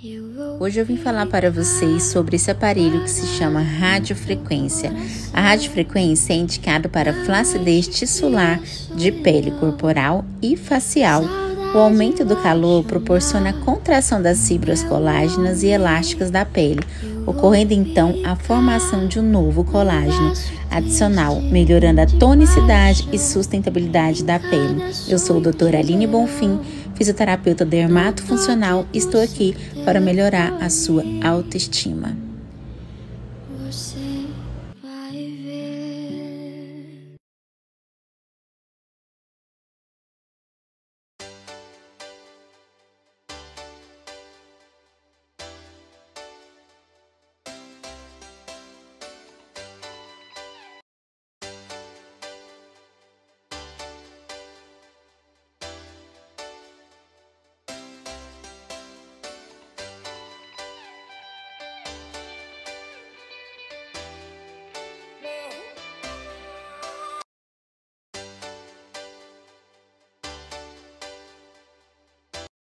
Hoje eu vim falar para vocês sobre esse aparelho que se chama radiofrequência. A radiofrequência é indicado para flacidez tissular de pele corporal e facial. O aumento do calor proporciona a contração das fibras colágenas e elásticas da pele, ocorrendo então a formação de um novo colágeno adicional, melhorando a tonicidade e sustentabilidade da pele. Eu sou a doutora Aline Bonfim, fisioterapeuta dermatofuncional, e estou aqui para melhorar a sua autoestima.